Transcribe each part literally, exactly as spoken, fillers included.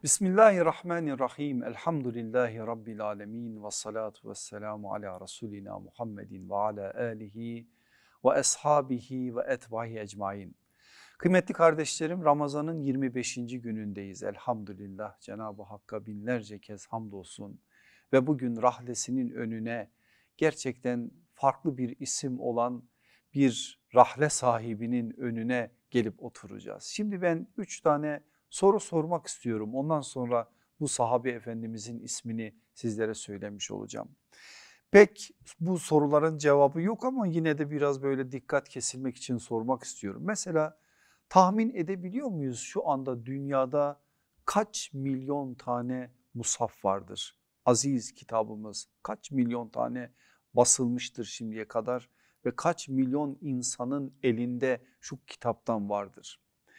Bismillahirrahmanirrahim. Elhamdülillahi Rabbil alemin. Ve salatu ve selamu ala Resulina Muhammedin ve ala alihi ve ashabihi ve etbahi ecmain. Kıymetli kardeşlerim, Ramazan'ın yirmi beşinci günündeyiz. Elhamdülillah, Cenab-ı Hakk'a binlerce kez hamdolsun. Ve bugün rahlesinin önüne gerçekten farklı bir isim olan bir rahle sahibinin önüne gelip oturacağız. Şimdi ben üç tane soru sormak istiyorum. Ondan sonra bu sahabe efendimizin ismini sizlere söylemiş olacağım. Pek bu soruların cevabı yok ama yine de biraz böyle dikkat kesilmek için sormak istiyorum. Mesela tahmin edebiliyor muyuz şu anda dünyada kaç milyon tane mushaf vardır? Aziz kitabımız kaç milyon tane basılmıştır şimdiye kadar ve kaç milyon insanın elinde şu kitaptan vardır?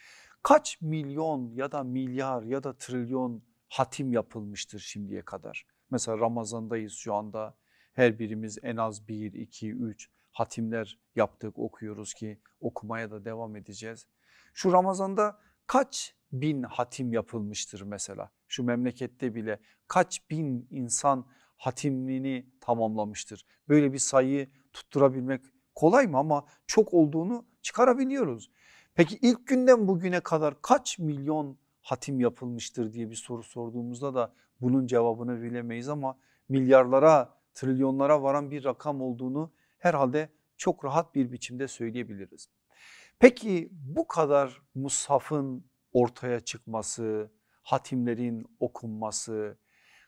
Kaç milyon ya da milyar ya da trilyon hatim yapılmıştır şimdiye kadar? Mesela Ramazan'dayız şu anda, her birimiz en az bir, iki, üç hatimler yaptık, okuyoruz ki okumaya da devam edeceğiz. Şu Ramazan'da kaç bin hatim yapılmıştır mesela? Şu memlekette bile kaç bin insan hatimini tamamlamıştır? Böyle bir sayıyı tutturabilmek kolay mı, ama çok olduğunu çıkarabiliyoruz. Peki ilk günden bugüne kadar kaç milyon hatim yapılmıştır diye bir soru sorduğumuzda da bunun cevabını bilemeyiz, ama milyarlara, trilyonlara varan bir rakam olduğunu herhalde çok rahat bir biçimde söyleyebiliriz. Peki bu kadar mushafın ortaya çıkması, hatimlerin okunması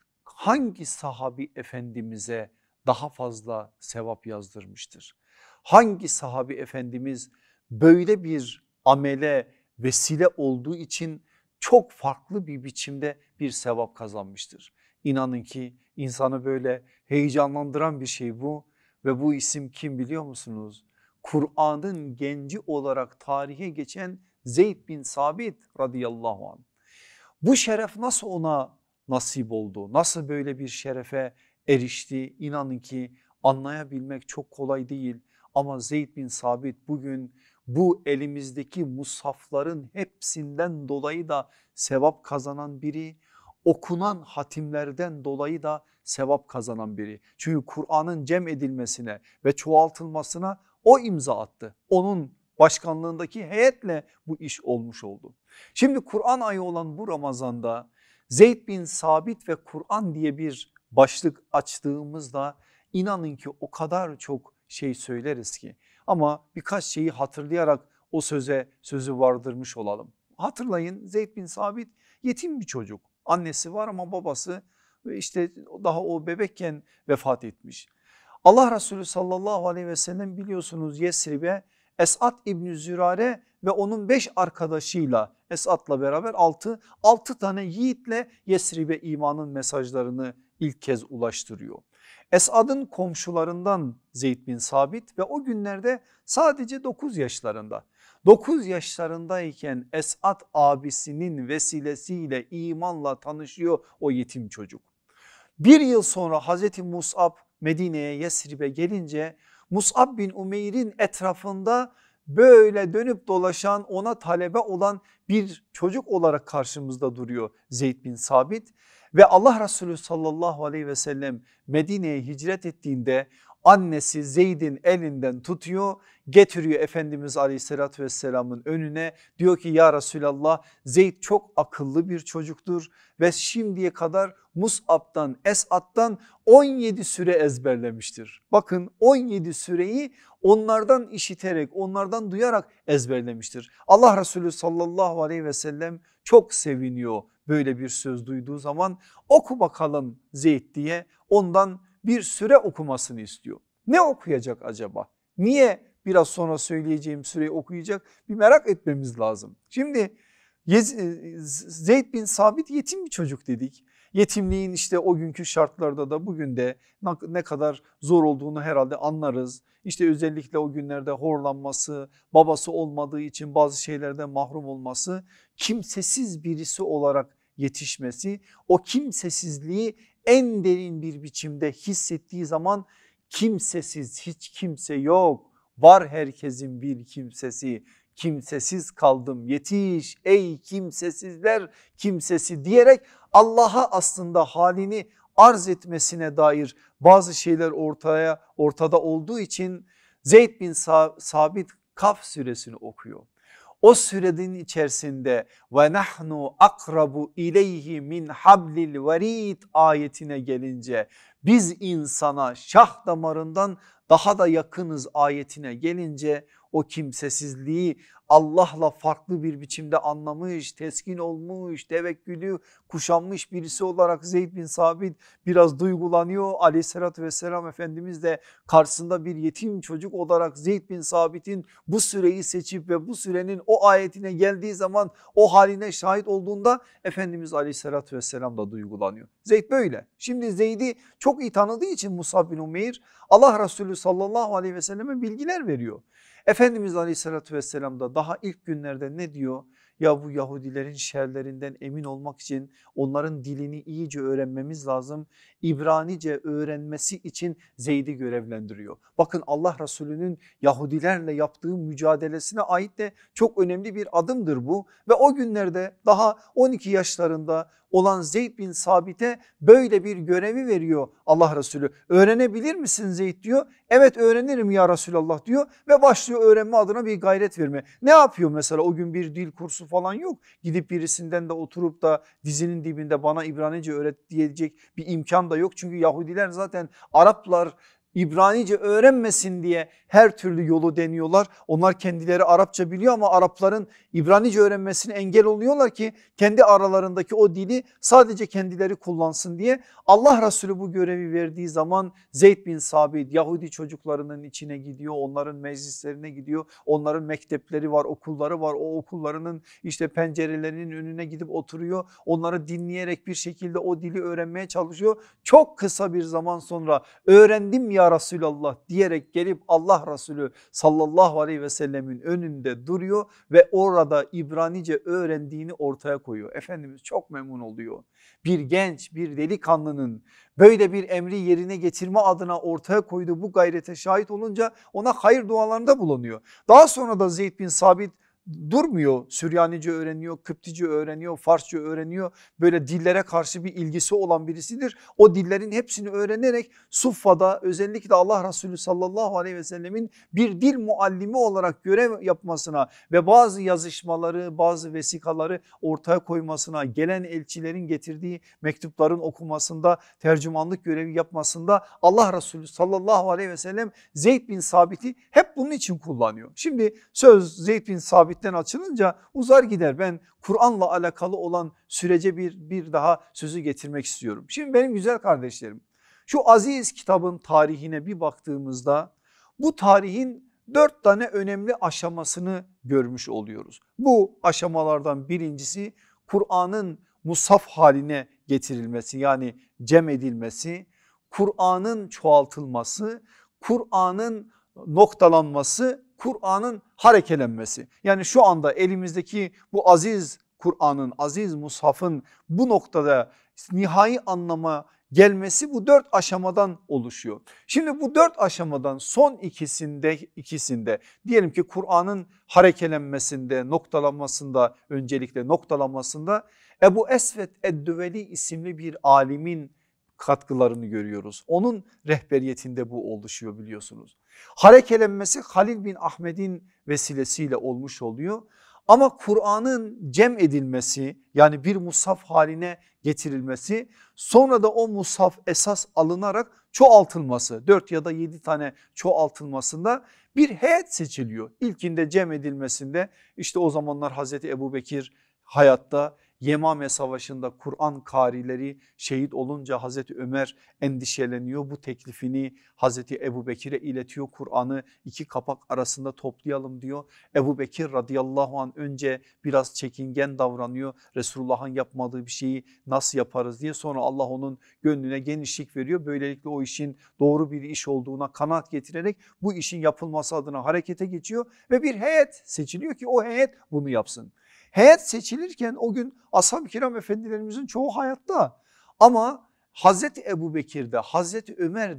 hangi sahabi efendimize daha fazla sevap yazdırmıştır? Hangi sahabi efendimiz böyle bir amele vesile olduğu için çok farklı bir biçimde bir sevap kazanmıştır? İnanın ki insanı böyle heyecanlandıran bir şey bu ve bu isim kim biliyor musunuz? Kur'an'ın genci olarak tarihe geçen Zeyd bin Sabit radıyallahu anh. Bu şeref nasıl ona nasip oldu? Nasıl böyle bir şerefe erişti? İnanın ki anlayabilmek çok kolay değil. Ama Zeyd bin Sabit bugün bu elimizdeki mushafların hepsinden dolayı da sevap kazanan biri, okunan hatimlerden dolayı da sevap kazanan biri. Çünkü Kur'an'ın cem edilmesine ve çoğaltılmasına o imza attı. Onun başkanlığındaki heyetle bu iş olmuş oldu. Şimdi Kur'an ayı olan bu Ramazan'da Zeyd bin Sabit ve Kur'an diye bir başlık açtığımızda inanın ki o kadar çok şey söyleriz ki, ama birkaç şeyi hatırlayarak o söze sözü vardırmış olalım. Hatırlayın, Zeyd bin Sabit yetim bir çocuk. Annesi var ama babası işte daha o bebekken vefat etmiş. Allah Resulü sallallahu aleyhi ve sellem biliyorsunuz Yesrib'e Esad İbni Zürare ve onun beş arkadaşıyla, Esad'la beraber altı, altı tane yiğitle Yesrib'e imanın mesajlarını ilk kez ulaştırıyor. Esad'ın komşularından Zeyd bin Sabit ve o günlerde sadece dokuz yaşlarında. dokuz yaşlarındayken Esad abisinin vesilesiyle imanla tanışıyor o yetim çocuk. Bir yıl sonra Hazreti Mus'ab Medine'ye, Yesrib'e gelince Mus'ab bin Umeyr'in etrafında böyle dönüp dolaşan, ona talebe olan bir çocuk olarak karşımızda duruyor Zeyd bin Sabit. Ve Allah Resulü sallallahu aleyhi ve sellem Medine'ye hicret ettiğinde annesi Zeyd'in elinden tutuyor, getiriyor Efendimiz aleyhissalatü vesselamın önüne, diyor ki ya Resulallah, Zeyd çok akıllı bir çocuktur ve şimdiye kadar Mus'ab'dan, Esad'dan on yedi süre ezberlemiştir. Bakın, on yedi süreyi onlardan işiterek, onlardan duyarak ezberlemiştir. Allah Resulü sallallahu aleyhi ve sellem çok seviniyor böyle bir söz duyduğu zaman. Oku bakalım Zeyd diye ondan bir süre okumasını istiyor. Ne okuyacak acaba? Niye biraz sonra söyleyeceğim süreyi okuyacak? Bir merak etmemiz lazım. Şimdi Zeyd bin Sabit yetim bir çocuk dedik. Yetimliğin işte o günkü şartlarda da bugün de ne kadar zor olduğunu herhalde anlarız. İşte özellikle o günlerde horlanması, babası olmadığı için bazı şeylerden mahrum olması, kimsesiz birisi olarak yetişmesi, o kimsesizliği en derin bir biçimde hissettiği zaman kimsesiz, hiç kimse yok, var herkesin bir kimsesi, kimsesiz kaldım, yetiş ey kimsesizler kimsesi diyerek Allah'a aslında halini arz etmesine dair bazı şeyler ortaya ortada olduğu için Zeyd bin Sabit Kaf suresini okuyor. O sürenin içerisinde ve nahnu akrabu ileyhi min hablil verid ayetine gelince biz insana şah damarından daha da yakınız ayetine gelince o kimsesizliği Allah'la farklı bir biçimde anlamış, teskin olmuş, tevekkülü kuşanmış birisi olarak Zeyd bin Sabit biraz duygulanıyor. Aleyhissalatü vesselam Efendimiz de karşısında bir yetim çocuk olarak Zeyd bin Sabit'in bu süreyi seçip ve bu sürenin o ayetine geldiği zaman o haline şahit olduğunda Efendimiz Aleyhissalatü vesselam da duygulanıyor. Zeyd böyle. Şimdi Zeyd'i çok iyi tanıdığı için Musab bin Umeyr Allah Resulü sallallahu aleyhi ve selleme bilgiler veriyor. Efendimiz Aleyhisselatü vesselam da daha ilk günlerde ne diyor? Ya bu Yahudilerin şerlerinden emin olmak için onların dilini iyice öğrenmemiz lazım. İbranice öğrenmesi için Zeyd'i görevlendiriyor. Bakın Allah Resulü'nün Yahudilerle yaptığı mücadelesine ait de çok önemli bir adımdır bu. Ve o günlerde daha on iki yaşlarında olan Zeyd bin Sabit'e böyle bir görevi veriyor Allah Resulü. Öğrenebilir misin Zeyd diyor. Evet öğrenirim ya Resulallah diyor ve başlıyor öğrenme adına bir gayret verme. Ne yapıyor mesela o gün bir dil kursu falan yok. Gidip birisinden de oturup da dizinin dibinde bana İbranice öğret diyecek bir imkan da yok. Çünkü Yahudiler zaten Araplar İbranice öğrenmesin diye her türlü yolu deniyorlar. Onlar kendileri Arapça biliyor ama Arapların İbranice öğrenmesine engel oluyorlar ki kendi aralarındaki o dili sadece kendileri kullansın diye. Allah Resulü bu görevi verdiği zaman Zeyd bin Sabit Yahudi çocuklarının içine gidiyor, onların meclislerine gidiyor, onların mektepleri var, okulları var, o okullarının işte pencerelerinin önüne gidip oturuyor, onları dinleyerek bir şekilde o dili öğrenmeye çalışıyor. Çok kısa bir zaman sonra öğrendim ya Resulallah diyerek gelip Allah Resulü sallallahu aleyhi ve sellemin önünde duruyor ve orada İbranice öğrendiğini ortaya koyuyor. Efendimiz çok memnun oluyor. Bir genç, bir delikanlının böyle bir emri yerine getirme adına ortaya koyduğu bu gayrete şahit olunca ona hayır dualarında bulunuyor. Daha sonra da Zeyd bin Sabit durmuyor. Süryanice öğreniyor, Kıptice öğreniyor, Farsça öğreniyor. Böyle dillere karşı bir ilgisi olan birisidir. O dillerin hepsini öğrenerek Suffa'da özellikle Allah Resulü sallallahu aleyhi ve sellemin bir dil muallimi olarak görev yapmasına ve bazı yazışmaları, bazı vesikaları ortaya koymasına, gelen elçilerin getirdiği mektupların okumasında, tercümanlık görevi yapmasında Allah Resulü sallallahu aleyhi ve sellem Zeyd bin Sabit'i hep bunun için kullanıyor. Şimdi söz Zeyd bin Sabit açılınca uzar gider. Ben Kur'an'la alakalı olan sürece bir, bir daha sözü getirmek istiyorum. Şimdi benim güzel kardeşlerim, şu aziz kitabın tarihine bir baktığımızda bu tarihin dört tane önemli aşamasını görmüş oluyoruz. Bu aşamalardan birincisi Kur'an'ın mushaf haline getirilmesi, yani cem edilmesi, Kur'an'ın çoğaltılması, Kur'an'ın noktalanması, Kur'an'ın harekelenmesi. Yani şu anda elimizdeki bu aziz Kur'an'ın, aziz mushafın bu noktada nihai anlama gelmesi bu dört aşamadan oluşuyor. Şimdi bu dört aşamadan son ikisinde ikisinde diyelim ki Kur'an'ın harekelenmesinde, noktalanmasında, öncelikle noktalanmasında Ebu Esved Eddüveli isimli bir alimin katkılarını görüyoruz. Onun rehberiyetinde bu oluşuyor biliyorsunuz. Harekelenmesi Halil bin Ahmet'in vesilesiyle olmuş oluyor. Ama Kur'an'ın cem edilmesi, yani bir mushaf haline getirilmesi, sonra da o mushaf esas alınarak çoğaltılması, dört ya da yedi tane çoğaltılmasında bir heyet seçiliyor. İlkinde cem edilmesinde işte o zamanlar Hazreti Ebubekir hayatta, Yemame Savaşı'nda Kur'an karileri şehit olunca Hazreti Ömer endişeleniyor. Bu teklifini Hazreti Ebubekir'e iletiyor. Kur'an'ı iki kapak arasında toplayalım diyor. Ebubekir radıyallahu anh önce biraz çekingen davranıyor. Resulullah'ın yapmadığı bir şeyi nasıl yaparız diye, sonra Allah onun gönlüne genişlik veriyor. Böylelikle o işin doğru bir iş olduğuna kanaat getirerek bu işin yapılması adına harekete geçiyor ve bir heyet seçiliyor ki o heyet bunu yapsın. Heyet seçilirken o gün ashab-ı kiram efendilerimizin çoğu hayatta ama Hazreti Ebubekir'de, Hazreti Ömer'de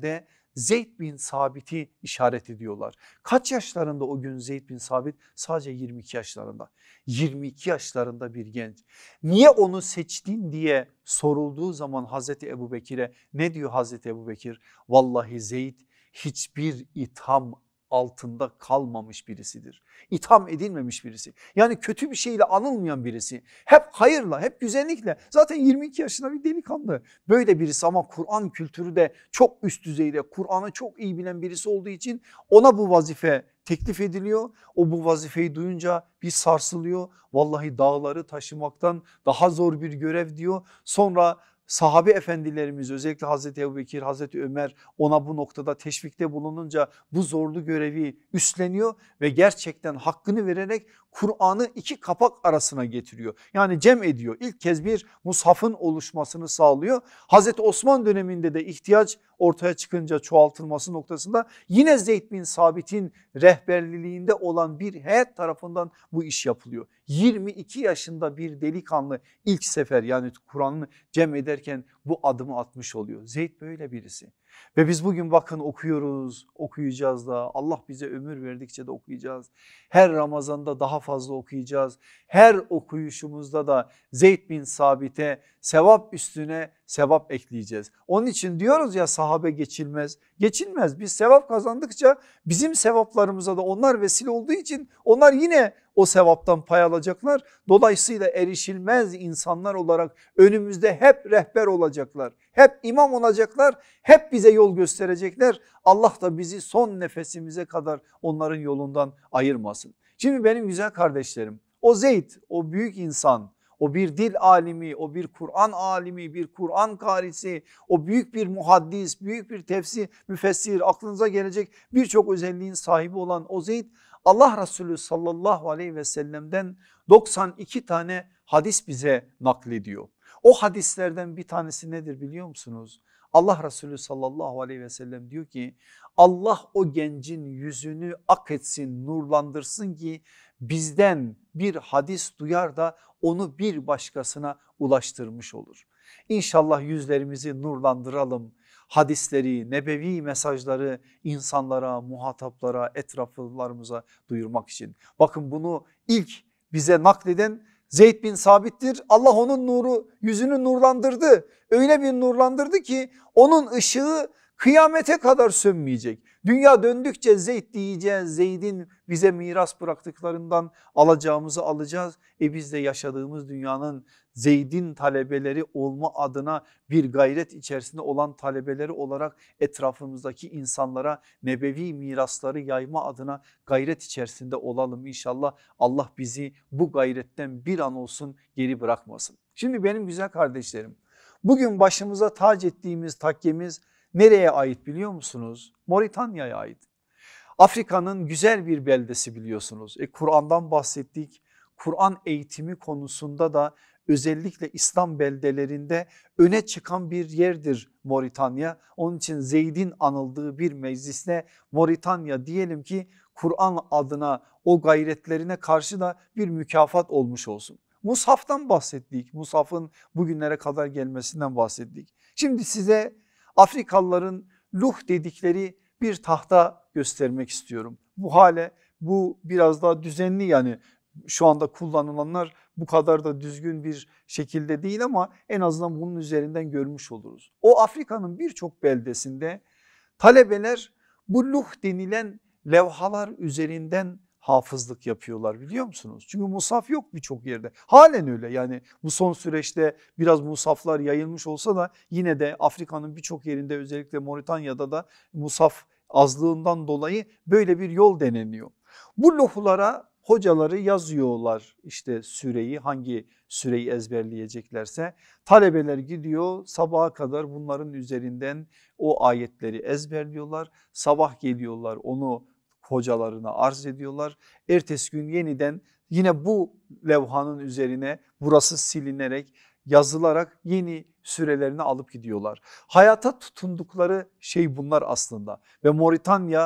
Zeyd bin Sabit'i işaret ediyorlar. Kaç yaşlarında o gün Zeyd bin Sabit? Sadece yirmi iki yaşlarında. yirmi iki yaşlarında bir genç. Niye onu seçtin diye sorulduğu zaman Hazreti Ebubekir'e ne diyor Hazreti Ebubekir? Vallahi Zeyd hiçbir itham altında kalmamış birisidir. İtham edilmemiş birisi. Yani kötü bir şeyle anılmayan birisi. Hep hayırla, hep güzellikle. Zaten yirmi iki yaşında bir delikanlı. Böyle birisi ama Kur'an kültürü de çok üst düzeyde. Kur'an'ı çok iyi bilen birisi olduğu için ona bu vazife teklif ediliyor. O bu vazifeyi duyunca bir sarsılıyor. Vallahi dağları taşımaktan daha zor bir görev diyor. Sonra sahabe efendilerimiz özellikle Hazreti Ebubekir, Hazreti Ömer ona bu noktada teşvikte bulununca bu zorlu görevi üstleniyor ve gerçekten hakkını vererek Kur'an'ı iki kapak arasına getiriyor. Yani cem ediyor. İlk kez bir mushafın oluşmasını sağlıyor. Hazreti Osman döneminde de ihtiyaç ortaya çıkınca çoğaltılması noktasında yine Zeyd bin Sabit'in rehberliğinde olan bir heyet tarafından bu iş yapılıyor. yirmi iki yaşında bir delikanlı ilk sefer yani Kur'an'ı cem ederken bu adımı atmış oluyor. Zeyd böyle birisi. Ve biz bugün bakın okuyoruz, okuyacağız da Allah bize ömür verdikçe de okuyacağız. Her Ramazan'da daha fazla okuyacağız. Her okuyuşumuzda da Zeyd bin Sabit'e sevap üstüne sevap ekleyeceğiz. Onun için diyoruz ya sahabe geçilmez. Geçilmez. Biz sevap kazandıkça bizim sevaplarımıza da onlar vesile olduğu için onlar yine o sevaptan pay alacaklar. Dolayısıyla erişilmez insanlar olarak önümüzde hep rehber olacaklar. Hep imam olacaklar. Hep bize yol gösterecekler. Allah da bizi son nefesimize kadar onların yolundan ayırmasın. Şimdi benim güzel kardeşlerim, o Zeyd, o büyük insan, o bir dil alimi, o bir Kur'an alimi, bir Kur'an karisi, o büyük bir muhaddis, büyük bir tefsir, müfessir, aklınıza gelecek birçok özelliğin sahibi olan o Zeyd, Allah Resulü sallallahu aleyhi ve sellem'den doksan iki tane hadis bize naklediyor. O hadislerden bir tanesi nedir biliyor musunuz? Allah Resulü sallallahu aleyhi ve sellem diyor ki Allah o gencin yüzünü ak etsin, nurlandırsın ki bizden bir hadis duyar da onu bir başkasına ulaştırmış olur. İnşallah yüzlerimizi nurlandıralım. Hadisleri, nebevi mesajları insanlara, muhataplara, etraflarımıza duyurmak için. Bakın bunu ilk bize nakleden Zeyd bin Sabit'tir. Allah onun nuru, yüzünü nurlandırdı. Öyle bir nurlandırdı ki onun ışığı kıyamete kadar sönmeyecek. Dünya döndükçe Zeyd diyeceğiz. Zeyd'in bize miras bıraktıklarından alacağımızı alacağız. E biz de yaşadığımız dünyanın Zeyd'in talebeleri olma adına bir gayret içerisinde olan talebeleri olarak etrafımızdaki insanlara nebevi mirasları yayma adına gayret içerisinde olalım inşallah. Allah bizi bu gayretten bir an olsun geri bırakmasın. Şimdi benim güzel kardeşlerim, bugün başımıza tac ettiğimiz takkemiz nereye ait biliyor musunuz? Moritanya'ya ait. Afrika'nın güzel bir beldesi biliyorsunuz. E, Kur'an'dan bahsettik. Kur'an eğitimi konusunda da özellikle İslam beldelerinde öne çıkan bir yerdir Moritanya. Onun için Zeyd'in anıldığı bir meclisine Moritanya diyelim ki Kur'an adına o gayretlerine karşı da bir mükafat olmuş olsun. Mushaf'tan bahsettik. Mushaf'ın bugünlere kadar gelmesinden bahsettik. Şimdi size Afrikalıların luh dedikleri bir tahta göstermek istiyorum. Bu hale bu biraz daha düzenli, yani şu anda kullanılanlar bu kadar da düzgün bir şekilde değil ama en azından bunun üzerinden görmüş oluruz. O Afrika'nın birçok beldesinde talebeler bu luh denilen levhalar üzerinden hafızlık yapıyorlar biliyor musunuz? Çünkü mushaf yok birçok yerde. Halen öyle, yani bu son süreçte biraz mushaflar yayılmış olsa da yine de Afrika'nın birçok yerinde özellikle Moritanya'da da mushaf azlığından dolayı böyle bir yol deneniyor. Bu lohlara hocaları yazıyorlar işte süreyi, hangi süreyi ezberleyeceklerse talebeler gidiyor sabaha kadar bunların üzerinden o ayetleri ezberliyorlar. Sabah geliyorlar onu hocalarına arz ediyorlar. Ertesi gün yeniden yine bu levhanın üzerine burası silinerek yazılarak yeni sürelerini alıp gidiyorlar. Hayata tutundukları şey bunlar aslında ve Moritanya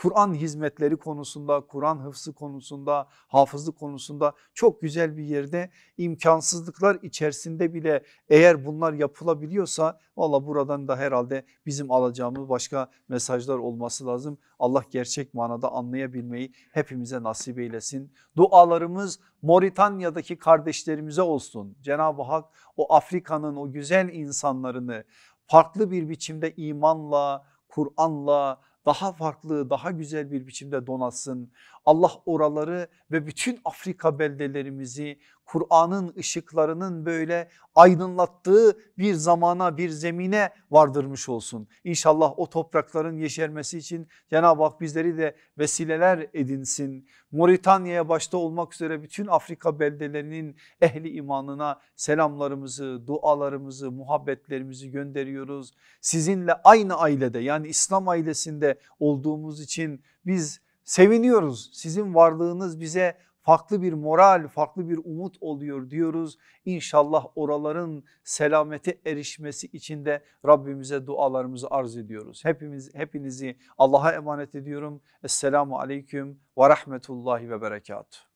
Kur'an hizmetleri konusunda, Kur'an hıfzı konusunda, hafızlık konusunda çok güzel bir yerde. İmkansızlıklar içerisinde bile eğer bunlar yapılabiliyorsa valla buradan da herhalde bizim alacağımız başka mesajlar olması lazım. Allah gerçek manada anlayabilmeyi hepimize nasip eylesin. Dualarımız Moritanya'daki kardeşlerimize olsun. Cenab-ı Hak o Afrika'nın o güzel insanlarını farklı bir biçimde imanla, Kur'an'la daha farklı, daha güzel bir biçimde donatsın. Allah oraları ve bütün Afrika beldelerimizi Kur'an'ın ışıklarının böyle aydınlattığı bir zamana, bir zemine vardırmış olsun. İnşallah o toprakların yeşermesi için Cenab-ı Hak bizleri de vesileler edinsin. Moritanya'ya başta olmak üzere bütün Afrika beldelerinin ehli imanına selamlarımızı, dualarımızı, muhabbetlerimizi gönderiyoruz. Sizinle aynı ailede, yani İslam ailesinde olduğumuz için biz seviniyoruz. Sizin varlığınız bize farklı bir moral, farklı bir umut oluyor diyoruz. İnşallah oraların selamete erişmesi için de Rabbimize dualarımızı arz ediyoruz. Hepimiz, hepinizi Allah'a emanet ediyorum. Esselamu aleyküm ve rahmetullahi ve berekatuhu.